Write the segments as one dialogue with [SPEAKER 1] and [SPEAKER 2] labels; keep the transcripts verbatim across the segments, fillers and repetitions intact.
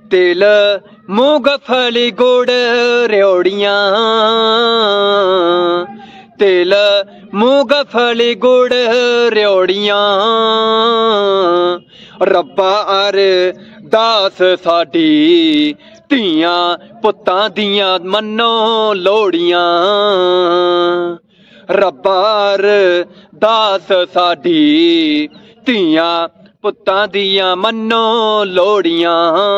[SPEAKER 1] तिल मूंगफली गुड़ रेवड़ियाँ, तिल मूंगफली गुड़ रेवड़ियाँ। रब्बा अरदास साडी धीआं पुत्तां दियां मन्नो लोड़ियां। रब्बा अरदास साडी धीआं पुत्तां दियां मन्नो लोड़ियां।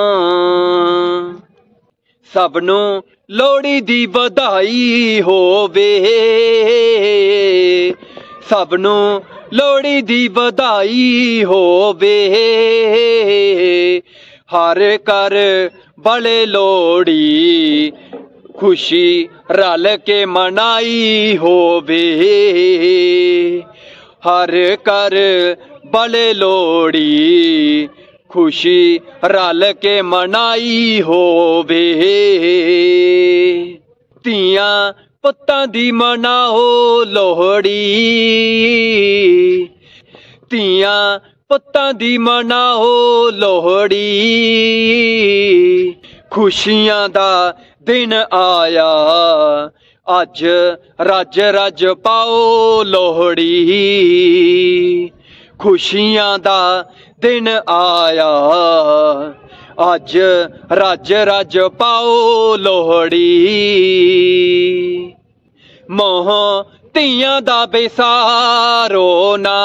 [SPEAKER 1] सबनू लोड़ी दी बधाई होवे, सबनू लोड़ी दी बधाई होवे। हर कर बले लोड़ी खुशी रल के मनाई होवे। हर कर बले लोड़ी खुशी रल के मनाई होवे। धीआं पुत्तां दी मनाओ लोहड़ी, धीआं पुत्तां दी मनाओ लोहड़ी। खुशियां दा दिन आया अज रज रज पाओ लोहड़ी। खुशियां दा दिन आया अज रज रज पाओ लोहड़ी। मोह धीआं दा बेसारो ना,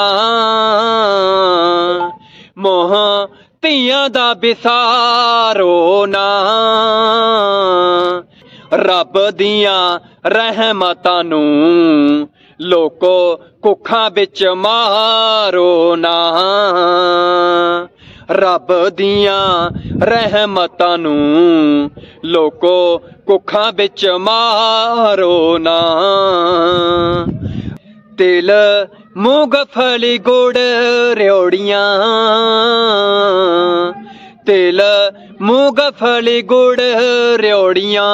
[SPEAKER 1] मोह धीआं दा बेसारो ना। रब दियां रहमतां नू लोको कुखां बिच मारो ना। रब दियां रहमतां नू लोको कुखां बिच मारो ना। तिल मूंगफली गुड़ रेवड़ियाँ, तिल मूंगफली गुड़ रेवड़ियाँ।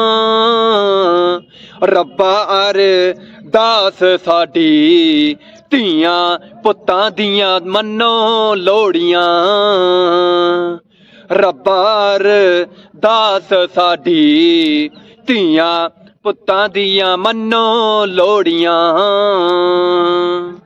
[SPEAKER 1] रब्बा अरदास साडी धीआं पुत्तां दियां मन्नो लोड़ियां। रब्बा अरदास साडी धीआं पुत्तां दियां मन्नो लोड़ियां।